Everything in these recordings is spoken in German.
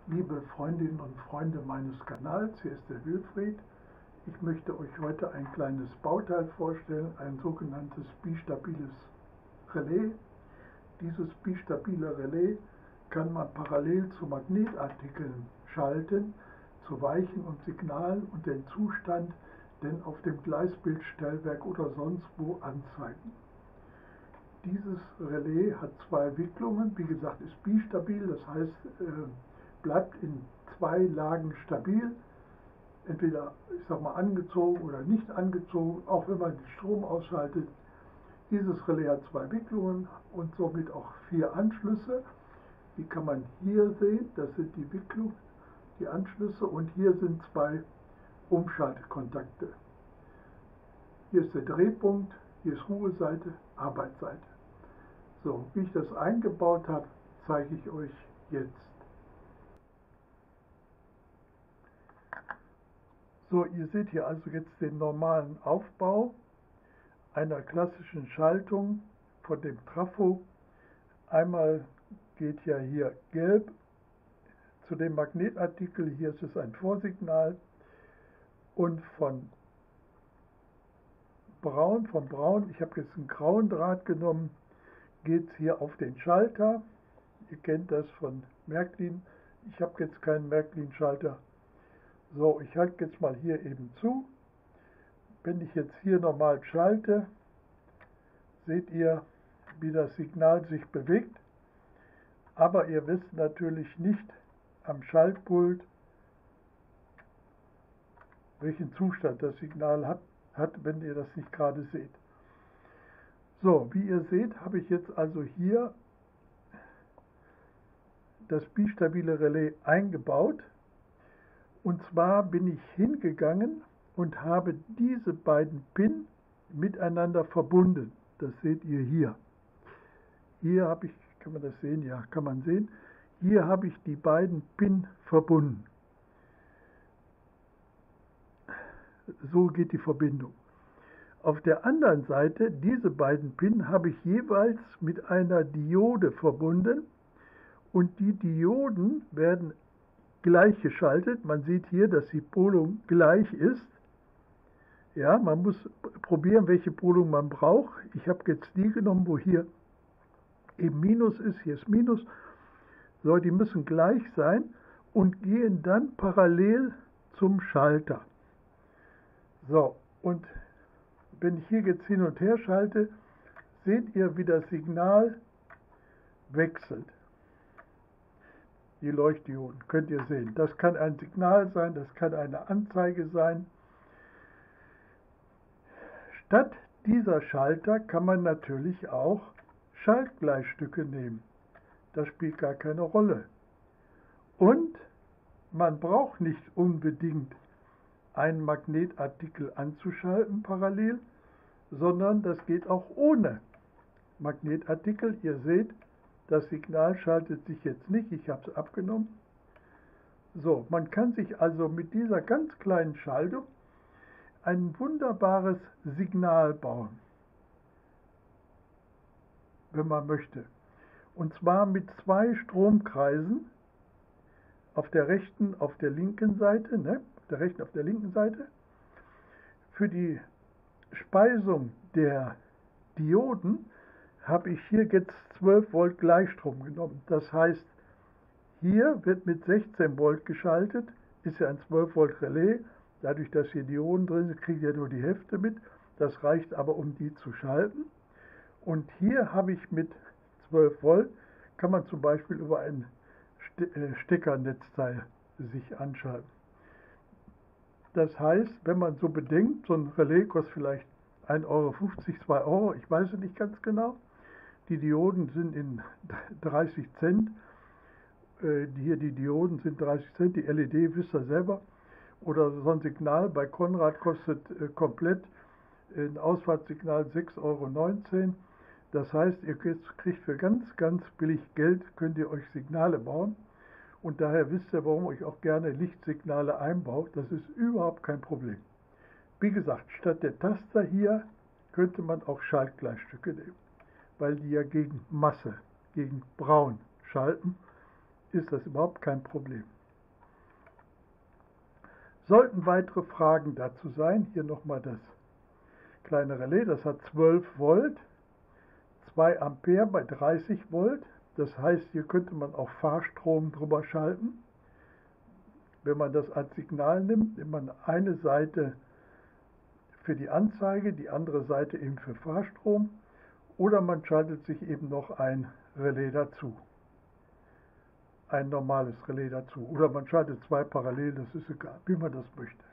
Liebe Freundinnen und Freunde meines Kanals, hier ist der Wilfried. Ich möchte euch heute ein kleines Bauteil vorstellen, ein sogenanntes bistabiles Relais. Dieses bistabile Relais kann man parallel zu Magnetartikeln schalten, zu Weichen und Signalen und den Zustand denn auf dem Gleisbildstellwerk oder sonst wo anzeigen. Dieses Relais hat zwei Wicklungen, wie gesagt, ist bistabil, das heißt, bleibt in zwei Lagen stabil, entweder, ich sag mal, angezogen oder nicht angezogen, auch wenn man den Strom ausschaltet. Dieses Relais hat zwei Wicklungen und somit auch 4 Anschlüsse. Die kann man hier sehen, das sind die Wicklungen, die Anschlüsse, und hier sind 2 Umschaltkontakte. Hier ist der Drehpunkt, hier ist Ruheseite, Arbeitsseite. So, wie ich das eingebaut habe, zeige ich euch jetzt. So, ihr seht hier also jetzt den normalen Aufbau einer klassischen Schaltung von dem Trafo. Einmal geht ja hier gelb zu dem Magnetartikel, hier ist es ein Vorsignal, und von braun, ich habe jetzt einen grauen Draht genommen, geht es hier auf den Schalter. Ihr kennt das von Märklin, ich habe jetzt keinen Märklin-Schalter. So, ich halte jetzt mal hier eben zu. Wenn ich jetzt hier normal schalte, seht ihr, wie das Signal sich bewegt. Aber ihr wisst natürlich nicht am Schaltpult, welchen Zustand das Signal hat, wenn ihr das nicht gerade seht. So, wie ihr seht, habe ich jetzt also hier das bistabile Relais eingebaut. Und zwar bin ich hingegangen und habe diese beiden Pin miteinander verbunden. Das seht ihr hier. Hier habe ich, kann man das sehen? Ja, kann man sehen. Hier habe ich die beiden Pin verbunden. So geht die Verbindung. Auf der anderen Seite, diese beiden Pin habe ich jeweils mit einer Diode verbunden, und die Dioden werden gleich geschaltet. Man sieht hier, dass die Polung gleich ist. Ja, man muss probieren, welche Polung man braucht. Ich habe jetzt die genommen, wo hier eben Minus ist, hier ist Minus. So, die müssen gleich sein und gehen dann parallel zum Schalter. So, und wenn ich hier jetzt hin und her schalte, seht ihr, wie das Signal wechselt. Die Leuchtdioden könnt ihr sehen. Das kann ein Signal sein, das kann eine Anzeige sein. Statt dieser Schalter kann man natürlich auch Schaltgleichstücke nehmen. Das spielt gar keine Rolle. Und man braucht nicht unbedingt einen Magnetartikel anzuschalten parallel, sondern das geht auch ohne Magnetartikel. Ihr seht, das Signal schaltet sich jetzt nicht, ich habe es abgenommen. So, man kann sich also mit dieser ganz kleinen Schaltung ein wunderbares Signal bauen, wenn man möchte. Und zwar mit 2 Stromkreisen auf der rechten, auf der linken Seite, auf der linken Seite. Für die Speisung der Dioden habe ich hier jetzt 12 Volt Gleichstrom genommen. Das heißt, hier wird mit 16 Volt geschaltet, ist ja ein 12 Volt Relais. Dadurch, dass hier Dioden drin sind, kriegt ihr nur die Hälfte mit. Das reicht aber, um die zu schalten. Und hier habe ich mit 12 Volt, kann man zum Beispiel über ein Steckernetzteil sich anschalten. Das heißt, wenn man so bedenkt, so ein Relais kostet vielleicht 1,50 Euro, 2 Euro, ich weiß es nicht ganz genau. Die Dioden sind in 30 Cent. Hier die Dioden sind 30 Cent, die LED wisst ihr selber. Oder so ein Signal bei Konrad kostet komplett ein Ausfahrtssignal 6,19 Euro. Das heißt, ihr kriegt für ganz, ganz billig Geld, könnt ihr euch Signale bauen. Und daher wisst ihr, warum ich auch gerne Lichtsignale einbaue. Das ist überhaupt kein Problem. Wie gesagt, statt der Taster hier könnte man auch Schaltgleichstücke nehmen, weil die ja gegen Masse, gegen Braun schalten. ist das überhaupt kein Problem. Sollten weitere Fragen dazu sein, hier nochmal das kleine Relais, das hat 12 Volt, 2 Ampere bei 30 Volt. Das heißt, hier könnte man auch Fahrstrom drüber schalten. Wenn man das als Signal nimmt, nimmt man eine Seite für die Anzeige, die andere Seite eben für Fahrstrom, oder man schaltet sich eben noch ein Relais dazu. Ein normales Relais dazu. Oder man schaltet zwei parallel, das ist egal, wie man das möchte.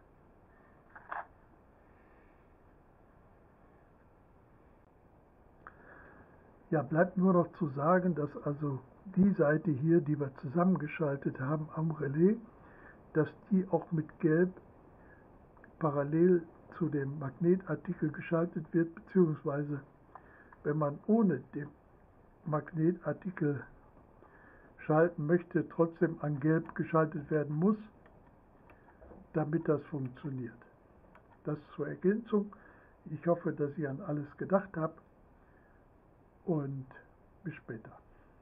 Ja, bleibt nur noch zu sagen, dass also die Seite hier, die wir zusammengeschaltet haben am Relais, dass die auch mit Gelb parallel zu dem Magnetartikel geschaltet wird, beziehungsweise wenn man ohne den Magnetartikel schalten möchte, trotzdem an Gelb geschaltet werden muss, damit das funktioniert. Das zur Ergänzung. Ich hoffe, dass ihr an alles gedacht habt und bis später.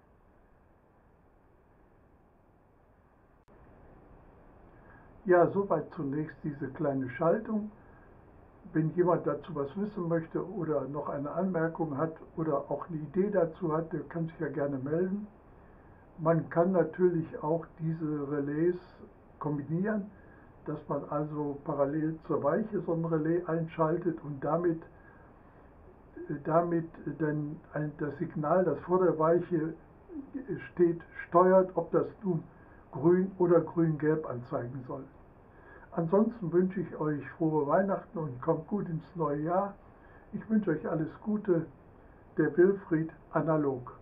Ja, soweit zunächst diese kleine Schaltung. Wenn jemand dazu was wissen möchte oder noch eine Anmerkung hat oder auch eine Idee dazu hat, der kann sich ja gerne melden. Man kann natürlich auch diese Relais kombinieren, dass man also parallel zur Weiche so ein Relais einschaltet und damit dann das Signal, das vor der Weiche steht, steuert, ob das nun grün oder grün-gelb anzeigen soll. Ansonsten wünsche ich euch frohe Weihnachten und kommt gut ins neue Jahr. Ich wünsche euch alles Gute. Der Wilfried, analog.